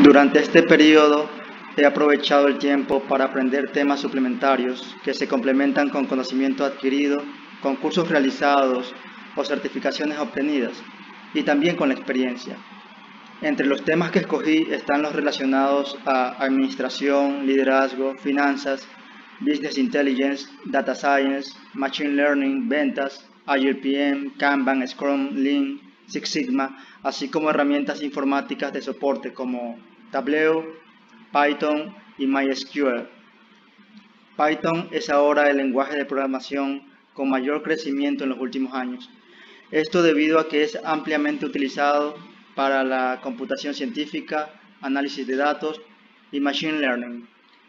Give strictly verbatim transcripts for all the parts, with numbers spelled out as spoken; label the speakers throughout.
Speaker 1: Durante este periodo he aprovechado el tiempo para aprender temas suplementarios que se complementan con conocimiento adquirido, con cursos realizados o certificaciones obtenidas, y también con la experiencia. Entre los temas que escogí están los relacionados a administración, liderazgo, finanzas, business intelligence, data science, machine learning, ventas, Agile P M, Kanban, Scrum, Lean, Six Sigma, así como herramientas informáticas de soporte como Tableau, Python y MySQL. Python es ahora el lenguaje de programación con mayor crecimiento en los últimos años. Esto debido a que es ampliamente utilizado para la computación científica, análisis de datos y machine learning.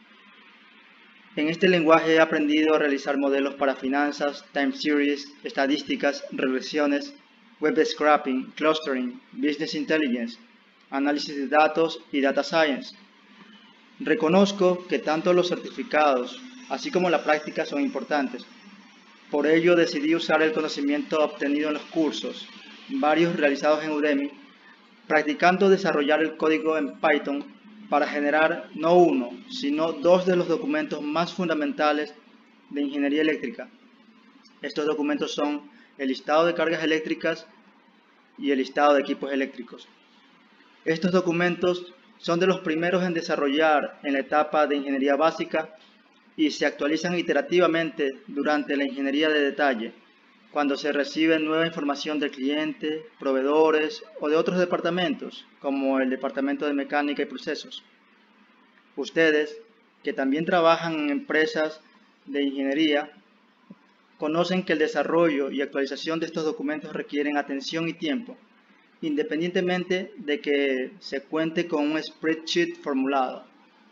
Speaker 1: En este lenguaje he aprendido a realizar modelos para finanzas, time series, estadísticas, regresiones, web scraping, clustering, business intelligence, análisis de datos y data science. Reconozco que tanto los certificados, así como la práctica son importantes. Por ello decidí usar el conocimiento obtenido en los cursos, varios realizados en Udemy, practicando desarrollar el código en Python para generar no uno, sino dos de los documentos más fundamentales de ingeniería eléctrica. Estos documentos son el listado de cargas eléctricas y el listado de equipos eléctricos. Estos documentos son de los primeros en desarrollar en la etapa de ingeniería básica y se actualizan iterativamente durante la ingeniería de detalle, cuando se recibe nueva información del cliente, proveedores o de otros departamentos, como el departamento de mecánica y procesos. Ustedes, que también trabajan en empresas de ingeniería, conocen que el desarrollo y actualización de estos documentos requieren atención y tiempo, independientemente de que se cuente con un spreadsheet formulado.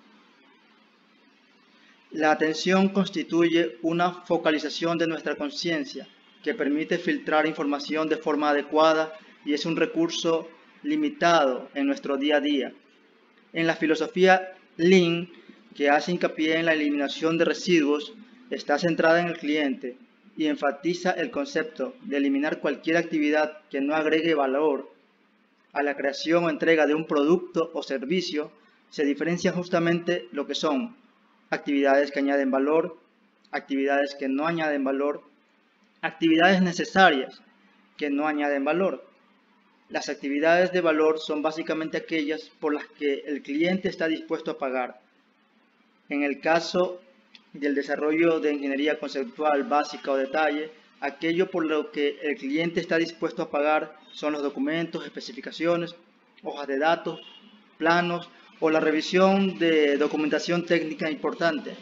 Speaker 1: La atención constituye una focalización de nuestra conciencia que permite filtrar información de forma adecuada y es un recurso limitado en nuestro día a día. En la filosofía Lean, que hace hincapié en la eliminación de residuos, está centrada en el cliente y enfatiza el concepto de eliminar cualquier actividad que no agregue valor a la creación o entrega de un producto o servicio. Se diferencia justamente lo que son actividades que añaden valor, actividades que no añaden valor, actividades necesarias que no añaden valor. Las actividades de valor son básicamente aquellas por las que el cliente está dispuesto a pagar. En el caso del desarrollo de ingeniería conceptual básica o detalle, aquello por lo que el cliente está dispuesto a pagar son los documentos, especificaciones, hojas de datos, planos o la revisión de documentación técnica importante.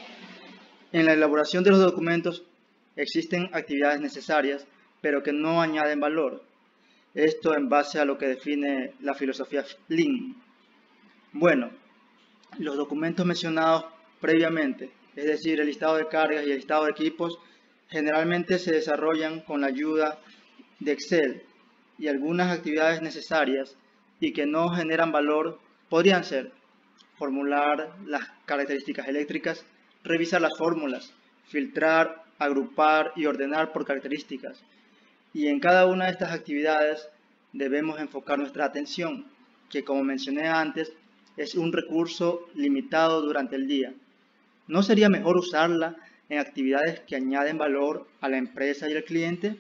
Speaker 1: En la elaboración de los documentos existen actividades necesarias, pero que no añaden valor. Esto en base a lo que define la filosofía Lean. Bueno, los documentos mencionados previamente, es decir, el listado de cargas y el listado de equipos, generalmente se desarrollan con la ayuda de Excel, y algunas actividades necesarias y que no generan valor podrían ser formular las características eléctricas, revisar las fórmulas, filtrar, agrupar y ordenar por características. Y en cada una de estas actividades debemos enfocar nuestra atención, que como mencioné antes, es un recurso limitado durante el día. ¿No sería mejor usarla en actividades que añaden valor a la empresa y al cliente?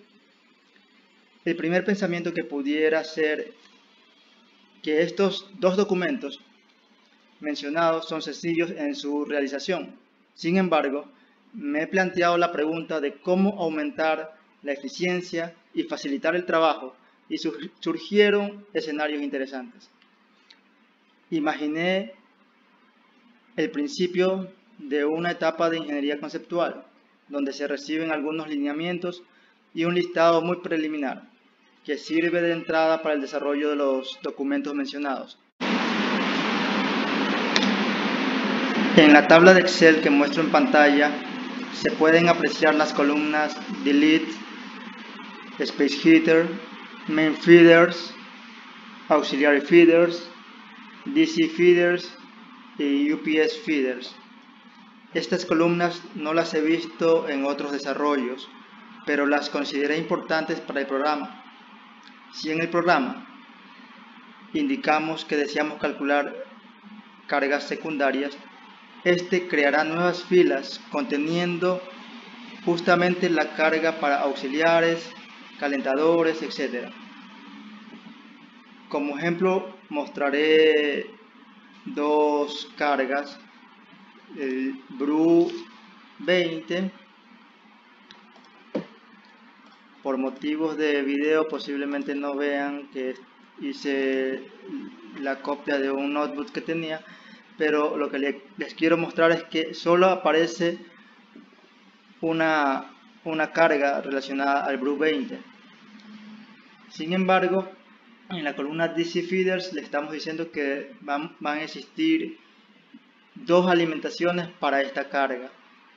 Speaker 1: El primer pensamiento que pudiera ser que estos dos documentos mencionados son sencillos en su realización. Sin embargo, me he planteado la pregunta de cómo aumentar la eficiencia y facilitar el trabajo, y surgieron escenarios interesantes. Imaginé el principio de una etapa de ingeniería conceptual, donde se reciben algunos lineamientos y un listado muy preliminar, que sirve de entrada para el desarrollo de los documentos mencionados. En la tabla de Excel que muestro en pantalla, se pueden apreciar las columnas Delete, Space Heater, Main Feeders, Auxiliary Feeders, D C Feeders y U P S Feeders. Estas columnas no las he visto en otros desarrollos, pero las consideré importantes para el programa. Si en el programa indicamos que deseamos calcular cargas secundarias, este creará nuevas filas conteniendo justamente la carga para auxiliares, calentadores, etcétera. Como ejemplo mostraré dos cargas, el Bru veinte. Por motivos de video posiblemente no vean que hice la copia de un notebook que tenía, pero lo que les quiero mostrar es que solo aparece una, una carga relacionada al Bru veinte. Sin embargo, en la columna D C Feeders le estamos diciendo que van, van a existir dos alimentaciones para esta carga.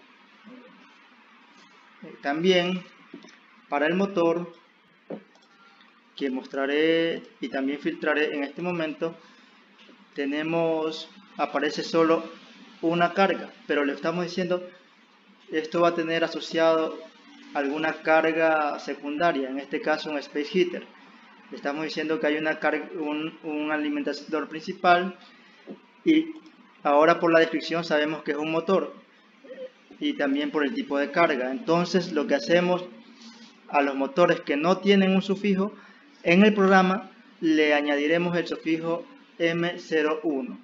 Speaker 1: También para el motor, que mostraré y también filtraré en este momento, tenemos, aparece solo una carga, pero le estamos diciendo esto va a tener asociado alguna carga secundaria, en este caso un space heater. Le estamos diciendo que hay una carga, un, un alimentador principal, y ahora por la descripción sabemos que es un motor y también por el tipo de carga. Entonces lo que hacemos a los motores que no tienen un sufijo, en el programa le añadiremos el sufijo M cero uno.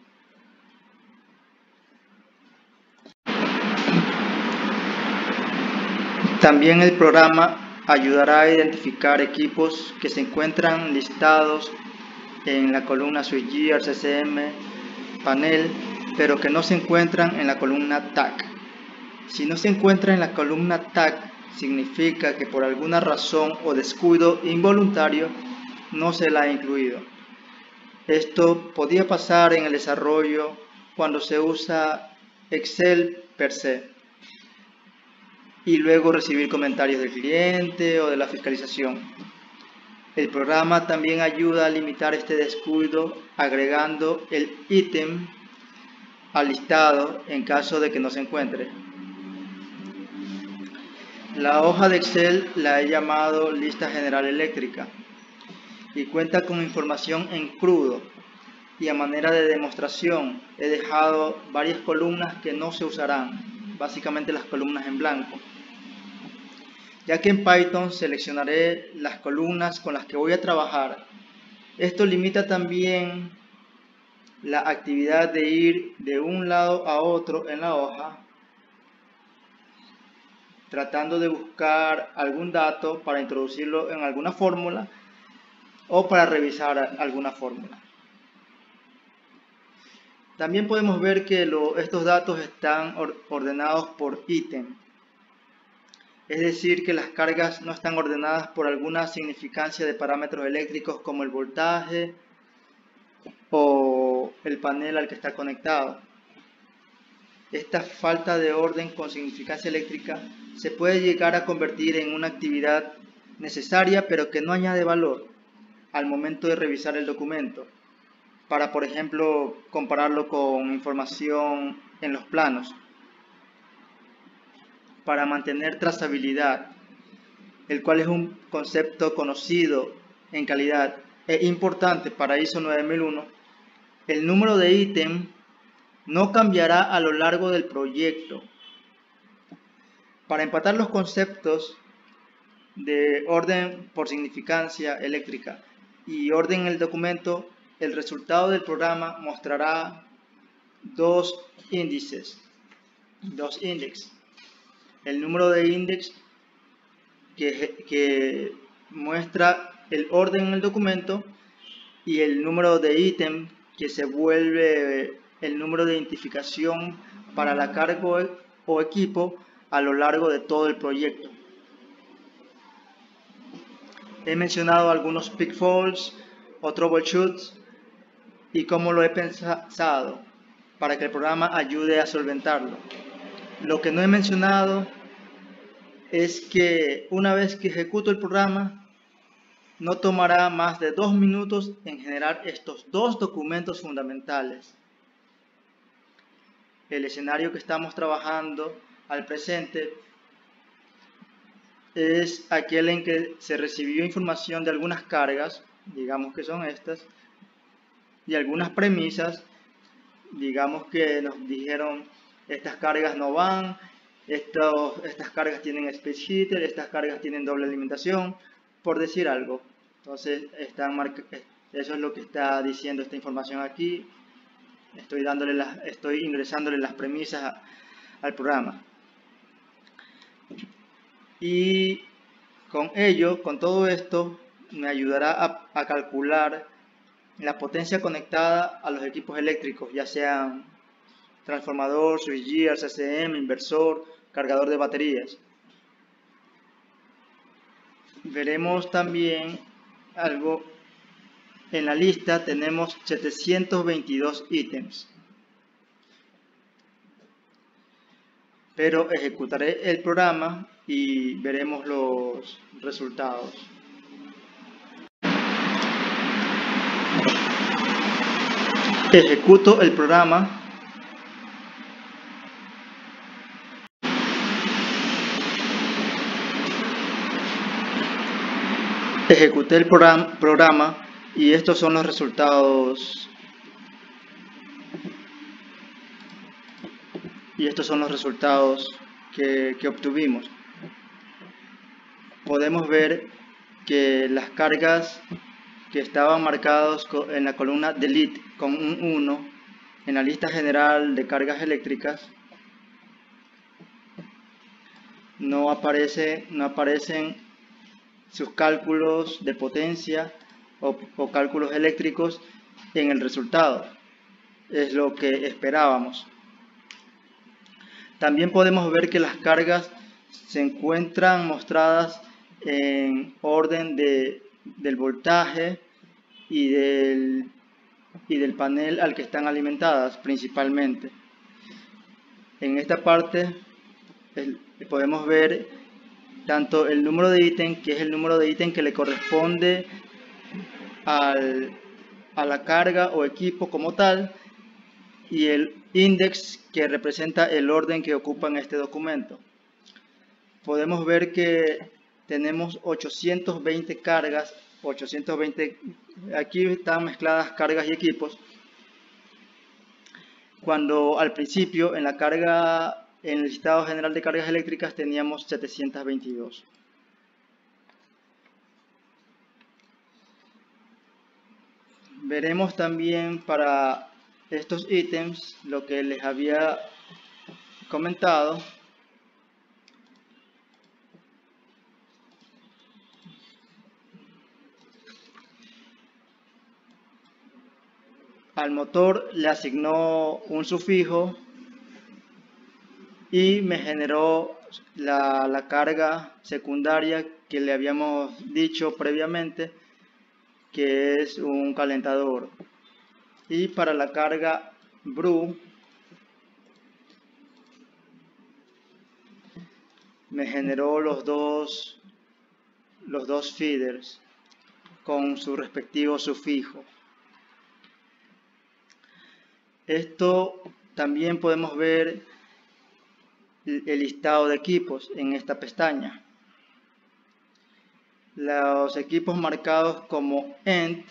Speaker 1: También el programa ayudará a identificar equipos que se encuentran listados en la columna switchgear, C C M, panel, pero que no se encuentran en la columna T A C. Si no se encuentra en la columna T A C, significa que por alguna razón o descuido involuntario no se la ha incluido. Esto podía pasar en el desarrollo cuando se usa Excel per se y luego recibir comentarios del cliente o de la fiscalización. El programa también ayuda a limitar este descuido agregando el ítem al listado en caso de que no se encuentre. La hoja de Excel la he llamado lista general eléctrica y cuenta con información en crudo, y a manera de demostración he dejado varias columnas que no se usarán, básicamente las columnas en blanco, ya que en Python seleccionaré las columnas con las que voy a trabajar. Esto limita también la actividad de ir de un lado a otro en la hoja tratando de buscar algún dato para introducirlo en alguna fórmula o para revisar alguna fórmula. También podemos ver que lo, estos datos están or, ordenados por ítem, es decir, que las cargas no están ordenadas por alguna significancia de parámetros eléctricos como el voltaje o el panel al que está conectado. Esta falta de orden con significancia eléctrica se puede llegar a convertir en una actividad necesaria pero que no añade valor al momento de revisar el documento, para por ejemplo compararlo con información en los planos. Para mantener trazabilidad, el cual es un concepto conocido en calidad e importante para I S O nueve mil uno, el número de ítem no cambiará a lo largo del proyecto. Para empatar los conceptos de orden por significancia eléctrica y orden en el documento, el resultado del programa mostrará dos índices, dos índices. El número de índice que, que muestra el orden en el documento y el número de ítem que se vuelve el número de identificación para la carga o equipo a lo largo de todo el proyecto. He mencionado algunos pitfalls o troubleshoots y cómo lo he pensado para que el programa ayude a solventarlo. Lo que no he mencionado es que una vez que ejecuto el programa, no tomará más de dos minutos en generar estos dos documentos fundamentales. El escenario que estamos trabajando al presente es aquel en que se recibió información de algunas cargas, digamos que son estas, y algunas premisas, digamos que nos dijeron estas cargas no van, estos, estas cargas tienen space heater, estas cargas tienen doble alimentación, por decir algo. Entonces están eso es lo que está diciendo esta información aquí. Estoy, dándole las, estoy ingresándole las premisas a, al programa. Y con ello, con todo esto, me ayudará a, a calcular la potencia conectada a los equipos eléctricos, ya sean transformador, switchgear, C C M, inversor, cargador de baterías. Veremos también algo. En la lista tenemos setecientos veintidós ítems, pero ejecutaré el programa y veremos los resultados. Ejecuto el programa. Ejecuté el programa, programa y estos son los resultados. Y estos son los resultados que, que obtuvimos. Podemos ver que las cargas que estaban marcadas en la columna delete con un uno en la lista general de cargas eléctricas no, aparece, no aparecen sus cálculos de potencia o, o cálculos eléctricos en el resultado. Es lo que esperábamos. También podemos ver que las cargas se encuentran mostradas en orden de, del voltaje y del, y del panel al que están alimentadas principalmente. En esta parte el, podemos ver tanto el número de ítem, que es el número de ítem que le corresponde al, a la carga o equipo como tal, y el index, que representa el orden que ocupa en este documento. Podemos ver que tenemos ochocientas veinte cargas, ochocientas veinte, aquí están mezcladas cargas y equipos, cuando al principio en la carga, en el listado general de cargas eléctricas teníamos setecientas veintidós. Veremos también para estos ítems lo que les había comentado. Al motor le asignó un sufijo y me generó la, la carga secundaria que le habíamos dicho previamente, que es un calentador. Y para la carga brew me generó los dos, los dos feeders con su respectivo sufijo. Esto también podemos ver el listado de equipos en esta pestaña. Los equipos marcados como end,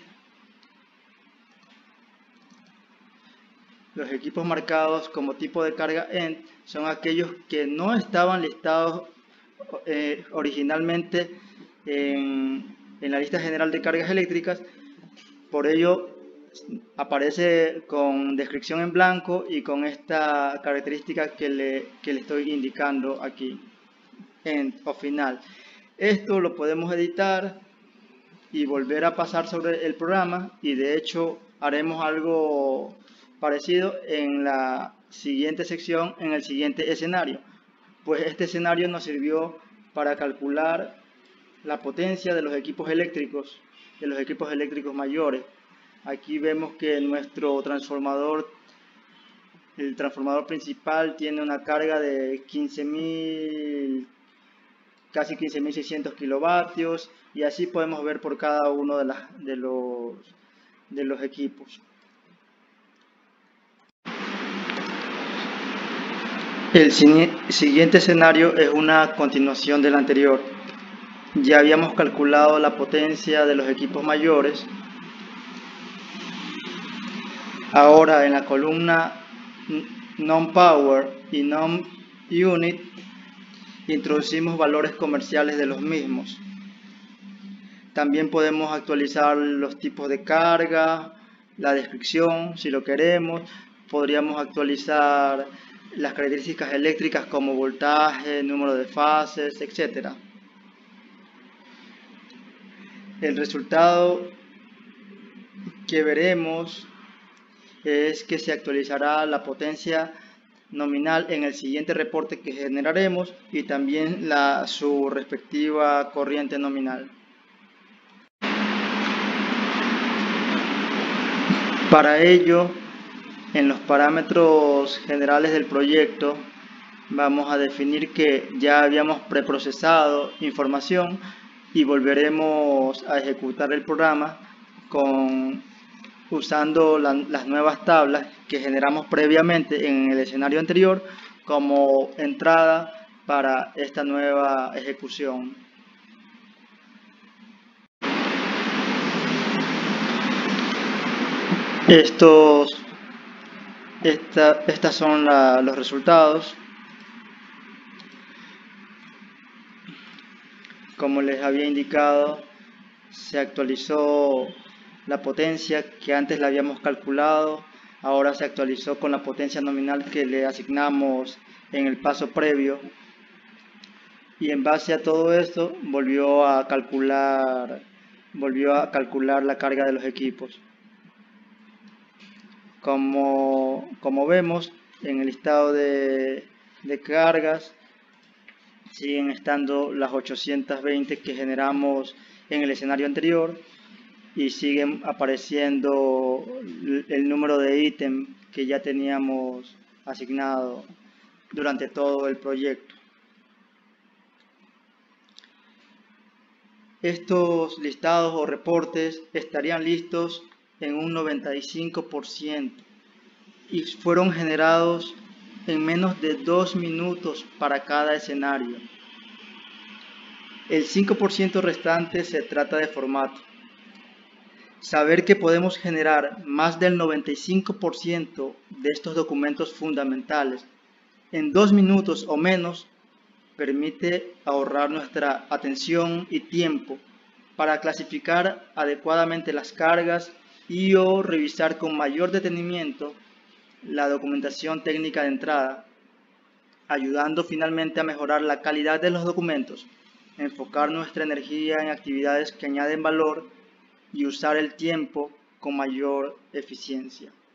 Speaker 1: los equipos marcados como tipo de carga end son aquellos que no estaban listados eh, originalmente en, en la lista general de cargas eléctricas. Por ello aparece con descripción en blanco y con esta característica que le, que le estoy indicando aquí, end o final. Esto lo podemos editar y volver a pasar sobre el programa, y de hecho haremos algo parecido en la siguiente sección, en el siguiente escenario. Pues este escenario nos sirvió para calcular la potencia de los equipos eléctricos, de los equipos eléctricos mayores. Aquí vemos que nuestro transformador, el transformador principal, tiene una carga de quince mil, casi quince mil seiscientos kilovatios, y así podemos ver por cada uno de, las, de, los, de los equipos. El siguiente escenario es una continuación del anterior. Ya habíamos calculado la potencia de los equipos mayores Ahora en la columna non-power y non-unit introducimos valores comerciales de los mismos. También podemos actualizar los tipos de carga, la descripción si lo queremos. Podríamos actualizar las características eléctricas como voltaje, número de fases, etcétera. El resultado que veremos es que se actualizará la potencia nominal en el siguiente reporte que generaremos y también la, su respectiva corriente nominal. Para ello, en los parámetros generales del proyecto, vamos a definir que ya habíamos preprocesado información y volveremos a ejecutar el programa con, usando la, las nuevas tablas que generamos previamente en el escenario anterior como entrada para esta nueva ejecución. Estos, esta, estas son la, los resultados. Como les había indicado, se actualizó la potencia que antes la habíamos calculado, ahora se actualizó con la potencia nominal que le asignamos en el paso previo. Y en base a todo esto volvió a calcular, volvió a calcular la carga de los equipos. Como, como vemos, en el listado de, de cargas siguen estando las ochocientas veinte que generamos en el escenario anterior y siguen apareciendo el número de ítem que ya teníamos asignado durante todo el proyecto. Estos listados o reportes estarían listos en un noventa y cinco por ciento y fueron generados en menos de dos minutos para cada escenario. El cinco por ciento restante se trata de formato. Saber que podemos generar más del noventa y cinco por ciento de estos documentos fundamentales en dos minutos o menos permite ahorrar nuestra atención y tiempo para clasificar adecuadamente las cargas y o revisar con mayor detenimiento la documentación técnica de entrada, ayudando finalmente a mejorar la calidad de los documentos, enfocar nuestra energía en actividades que añaden valor y usar el tiempo con mayor eficiencia.